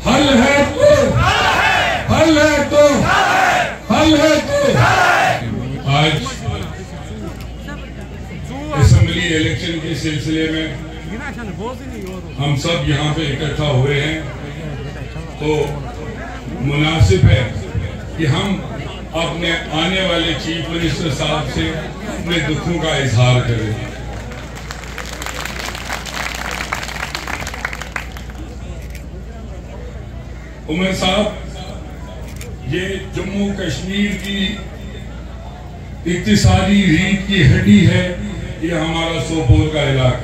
हल है तो हल है तो हल है तो। आज असेंबली इलेक्शन के सिलसिले में हम सब यहाँ पे इकट्ठा हुए हैं, तो मुनासिब है कि हम अपने आने वाले चीफ मिनिस्टर साहब से अपने दुखों का इजहार करें। उमर साहब, ये जम्मू कश्मीर की इक्तिसादी रीढ़ की हड्डी है, ये हमारा सोपोर का इलाका।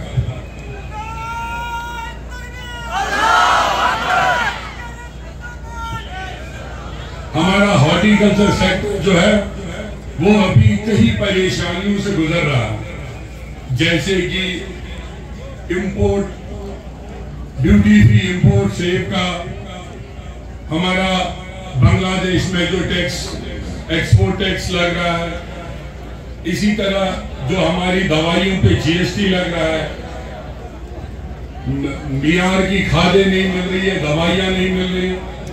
हमारा हॉर्टिकल्चर सेक्टर जो है वो अभी कई परेशानियों से गुजर रहा है, जैसे कि इंपोर्ट ड्यूटी फ्री इंपोर्ट सेब का, हमारा बांग्लादेश में जो टैक्स एक्सपोर्ट टैक्स लग रहा है, इसी तरह जो हमारी दवाइयों पे जीएसटी लग रहा है, मियार की खादें नहीं मिल रही है, दवाइयां नहीं मिल रही।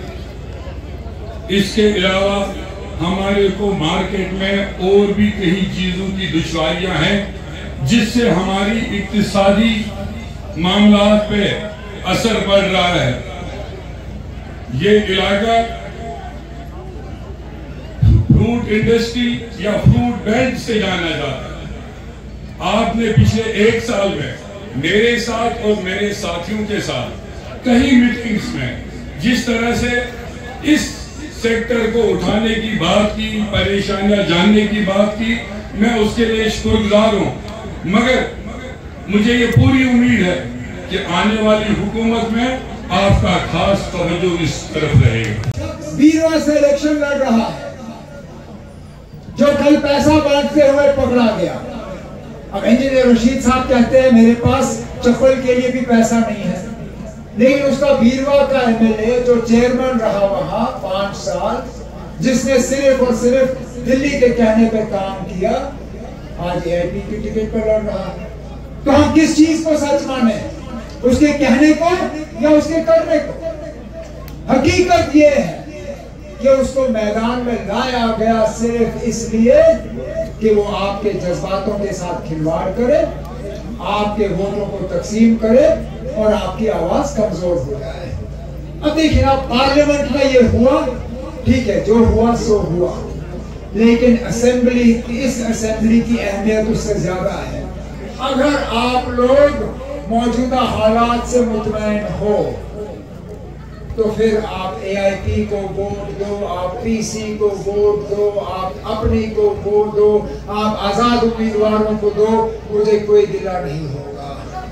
इसके अलावा हमारे को मार्केट में और भी कई चीजों की दुश्वारियां हैं, जिससे हमारी इक्तिसादी मामलात पे असर पड़ रहा है। ये इलाका फ्रूट इंडस्ट्री या फ्रूट बेल्ट से जाना जाता है। आपने पिछले एक साल में मेरे साथ और मेरे साथियों के साथ कई मीटिंग्स में जिस तरह से इस सेक्टर को उठाने की बात की, परेशानियां जानने की बात की, मैं उसके लिए शुक्रगुजार हूं। मगर मुझे ये पूरी उम्मीद है कि आने वाली हुकूमत में आपका खास तवज्जो इस तरफ रहेगा। बीरवा से इलेक्शन लड़ रहा है, जो कल पैसा बांटते हुए पकड़ा गया। अब इंजीनियर रशीद साहब कहते हैं मेरे पास चप्पल के लिए भी पैसा नहीं है, लेकिन उसका बीरवा का एमएलए जो चेयरमैन रहा वहां 5 साल, जिसने सिर्फ और सिर्फ दिल्ली के कहने पे काम किया, आज एआईपी की टिकट पर लड़ रहा है। तो हम किस चीज को सच माने, उसके कहने को या उसके करने को? हकीकत ये है कि उसको मैदान में लाया गया सिर्फ इसलिए कि वो आपके जज्बातों के साथ खिलवाड़ करे, आपके वोटों को तकसीम करे और आपकी आवाज कमजोर हो जाए। अब देखिए ना, पार्लियामेंट में ये हुआ, ठीक है, जो हुआ सो हुआ, लेकिन असेंबली, इस असेंबली की अहमियत उससे ज्यादा है। अगर आप लोग मौजूदा हालात से मुतमईन हो तो फिर आप एआईपी को वोट दो, आप पीसी को वोट दो, आप अपनी को वोट दो, आप आजाद उम्मीदवारों को दो, मुझे कोई गिला नहीं होगा।